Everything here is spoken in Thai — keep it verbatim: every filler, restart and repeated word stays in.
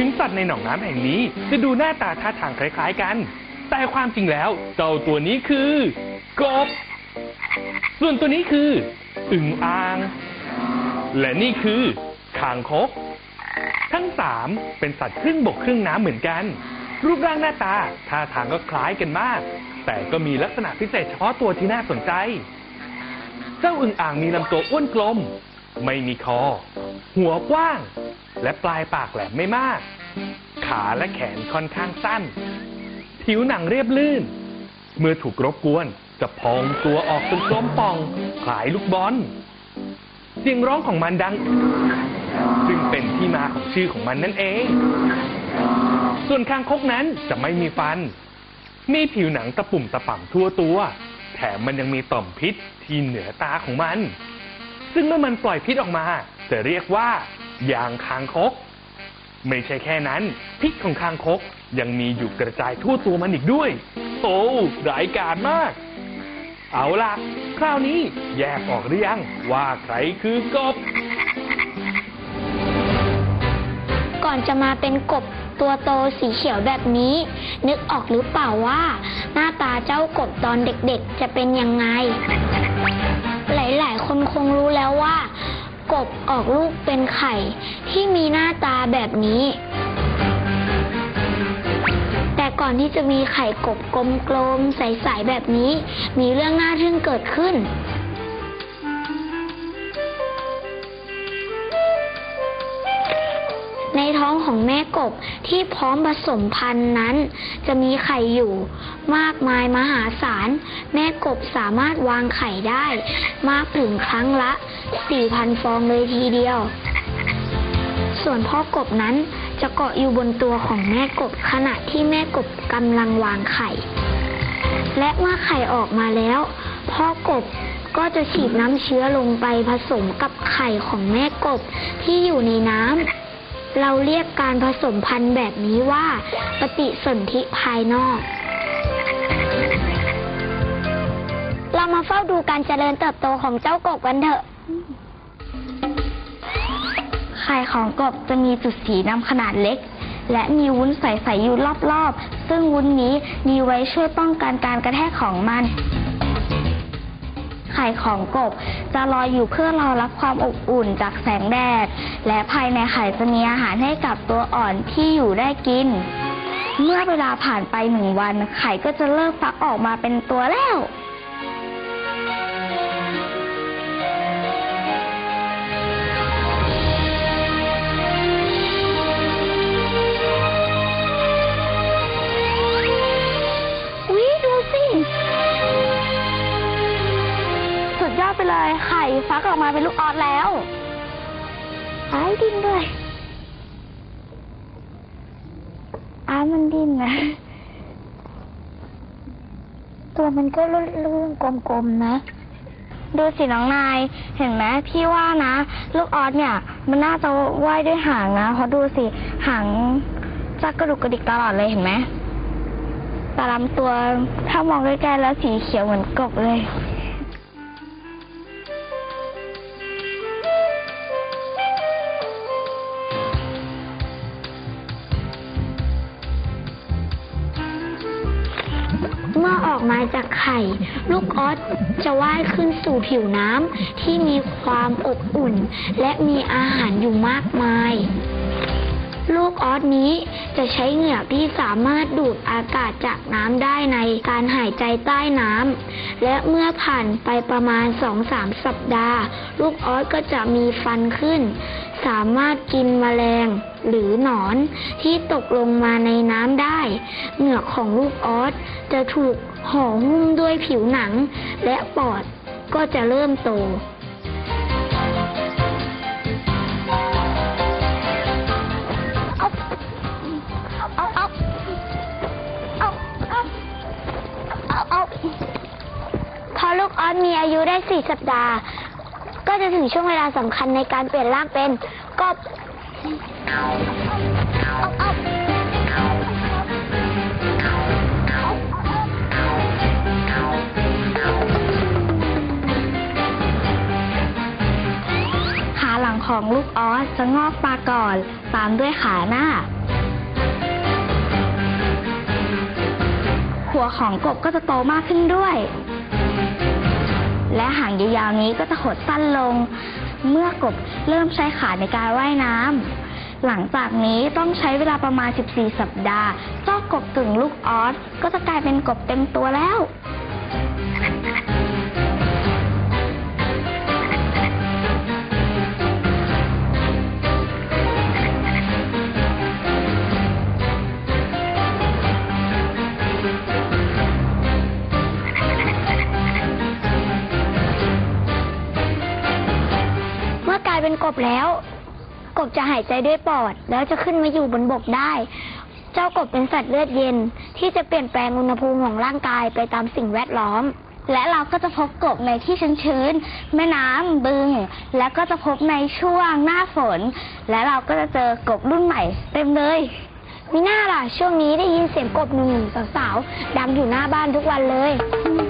ถึงสัตว์ในหนองน้ำแห่งนี้จะดูหน้าตาท่าทางคล้ายๆกันแต่ความจริงแล้วเจ้าตัวนี้คือกบส่วนตัวนี้คืออึ่งอ่างและนี่คือคางคกทั้งสามเป็นสัตว์ครึ่งบกครึ่งน้ำเหมือนกันรูปร่างหน้าตาท่าทางก็คล้ายกันมากแต่ก็มีลักษณะพิเศษเฉพาะตัวที่น่าสนใจเจ้าอึ่งอ่างมีลำตัวอ้วนกลมไม่มีคอหัวกว้างและปลายปากแหลมไม่มากขาและแขนค่อนข้างสั้นผิวหนังเรียบลื่นเมื่อถูกรบกวนจะพองตัวออกเป็นกลมป่องคล้ายลูกบอลเสียงร้องของมันดังซึ่งเป็นที่มาของชื่อของมันนั่นเองส่วนคางคกนั้นจะไม่มีฟันมีผิวหนังตะปุ่มตะป่ำทั่วตัวแถมมันยังมีต่อมพิษที่เหนือตาของมันซึ่งเมื่อมันปล่อยพิษออกมาจะเรียกว่ายางคางคกไม่ใช่แค่นั้นพิษของคางคกยังมีอยู่กระจายทั่วตัวมันอีกด้วยโอ้ร้ายกาจมากเอาล่ะคราวนี้แยกออกหรือยังว่าใครคือกบก่อนจะมาเป็นกบตัวโตสีเขียวแบบนี้นึกออกหรือเปล่าว่าหน้าตาเจ้ากบตอนเด็กๆจะเป็นยังไงหลายๆคนคงรู้แล้วว่ากบออกลูกเป็นไข่ที่มีหน้าตาแบบนี้แต่ก่อนที่จะมีไข่กบกลมๆใสๆแบบนี้มีเรื่องน่าทึ่งเกิดขึ้นในท้องของแม่กบที่พร้อมผสมพันธุ์นั้นจะมีไข่อยู่มากมายมหาศาลแม่กบสามารถวางไข่ได้มากถึงครั้งละ สี่พัน ฟองเลยทีเดียวส่วนพ่อกบนั้นจะเกาะอยู่บนตัวของแม่กบขณะที่แม่กบกำลังวางไข่และเมื่อไข่ออกมาแล้วพ่อกบก็จะฉีดน้ำเชื้อลงไปผสมกับไข่ของแม่กบที่อยู่ในน้ำเราเรียกการผสมพันธุ์แบบนี้ว่าปฏิสนธิภายนอกเรามาเฝ้าดูการเจริญเติบโตของเจ้ากบกันเถอะไข่ของกบจะมีจุดสีดำขนาดเล็กและมีวุ้นใสๆอยู่รอบๆซึ่งวุ้นนี้มีไว้ช่วยป้องกันการกระแทกของมันไข่ของกบจะลอยอยู่เพื่อรอรับความอบอุ่นจากแสงแดดและภายในไข่จะมีอาหารให้กับตัวอ่อนที่อยู่ได้กินเมื่อเวลาผ่านไปหนึ่งวันไข่ก็จะเริ่มฟักออกมาเป็นตัวแล้วอุ๊ยดูสิสุดยอดไปเลยไข่ฟักออกมาเป็นลูกออสแล้วไอ้ดิ้นด้วยอ้ามันดิ้นนะตัวมันก็ลื่นๆกลมๆนะดูสิน้องนายเห็นไหมพี่ว่านะลูกออสเนี่ยมันน่าจะว่ายด้วยหางนะเพราะดูสิหางจะกระดุกกระดิกตลอดเลยเห็นไหมแต่ลำตัวถ้ามองใกล้ๆแล้วสีเขียวเหมือนกบเลยเมื่อออกมาจากไข่ลูกออสจะว่ายขึ้นสู่ผิวน้ำที่มีความอบอุ่นและมีอาหารอยู่มากมายลูกออสนี้จะใช้เหงือกที่สามารถดูดอากาศจากน้ำได้ในการหายใจใต้น้ำและเมื่อผ่านไปประมาณ สองถึงสาม สัปดาห์ลูกออสก็จะมีฟันขึ้นสามารถกินแมลงหรือหนอนที่ตกลงมาในน้ำได้เหงือกของลูกออสจะถูกห่อหุ้มด้วยผิวหนังและปอดก็จะเริ่มโตพอลูกออสมีอายุได้สี่สัปดาห์ก็จะถึงช่วงเวลาสำคัญในการเปลี่ยนร่างเป็นกบขาหลังของลูกออสจะงอกมาก่อนตามด้วยขาหน้าวของกบก็จะโตมากขึ้นด้วย และหางยาวๆนี้ก็จะหดสั้นลง เมื่อกบเริ่มใช้ขาในการว่ายน้ำหลังจากนี้ต้องใช้เวลาประมาณสิบสี่สัปดาห์เจ้ากบกึ่งลูกออสก็จะกลายเป็นกบเต็มตัวแล้วเมื่อกลายเป็นกบแล้ว กบจะหายใจด้วยปอดแล้วจะขึ้นมาอยู่บนบกได้ เจ้ากบเป็นสัตว์เลือดเย็นที่จะเปลี่ยนแปลงอุณหภูมิของร่างกายไปตามสิ่งแวดล้อมและเราก็จะพบกบในที่ชื้นๆแม่น้ำบึง และก็จะพบในช่วงหน้าฝน และเราก็จะเจอกบรุ่นใหม่เต็มเลยมิน่าล่ะช่วงนี้ได้ยินเสียงกบหนุ่มๆสาวๆดังอยู่หน้าบ้านทุกวันเลย